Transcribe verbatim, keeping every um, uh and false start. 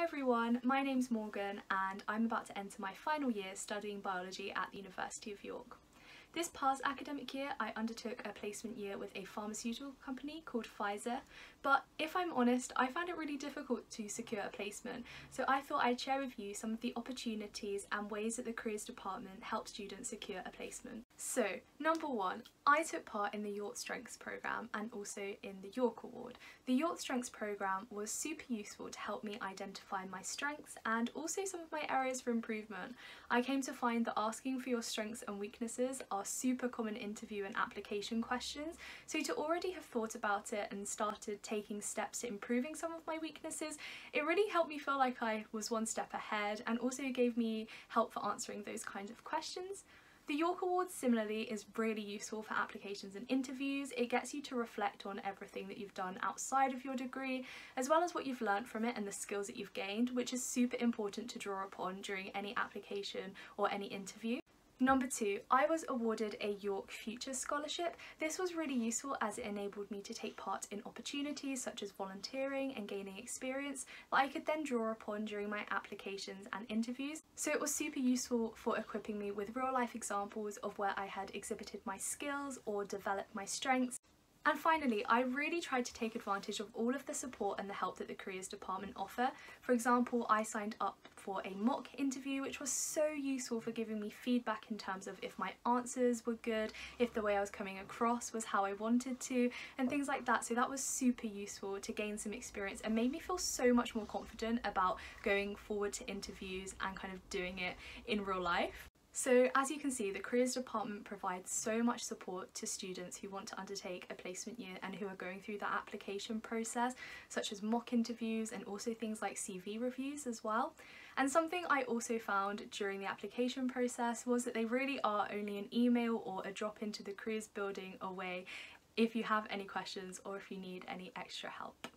everyone, my name's Morgan and I'm about to enter my final year studying biology at the University of York. This past academic year I undertook a placement year with a pharmaceutical company called Pfizer, but if I'm honest, I found it really difficult to secure a placement, so I thought I'd share with you some of the opportunities and ways that the careers department helps students secure a placement. So, number one, I took part in the York Strengths programme and also in the York Award. The York Strengths programme was super useful to help me identify my strengths and also some of my areas for improvement. I came to find that asking for your strengths and weaknesses are super common interview and application questions, so to already have thought about it and started taking steps to improving some of my weaknesses, it really helped me feel like I was one step ahead and also gave me help for answering those kinds of questions. The York Award similarly is really useful for applications and interviews. It gets you to reflect on everything that you've done outside of your degree, as well as what you've learnt from it and the skills that you've gained, which is super important to draw upon during any application or any interview. Number two, I was awarded a York Future Scholarship. This was really useful as it enabled me to take part in opportunities such as volunteering and gaining experience that I could then draw upon during my applications and interviews. So it was super useful for equipping me with real life examples of where I had exhibited my skills or developed my strengths. And finally, I really tried to take advantage of all of the support and the help that the careers department offer. For example, I signed up for a mock interview, which was so useful for giving me feedback in terms of if my answers were good, if the way I was coming across was how I wanted to, and things like that. So that was super useful to gain some experience and made me feel so much more confident about going forward to interviews and kind of doing it in real life. So as you can see, the careers department provides so much support to students who want to undertake a placement year and who are going through that application process, such as mock interviews and also things like C V reviews as well. And something I also found during the application process was that they really are only an email or a drop into the careers building away if you have any questions or if you need any extra help.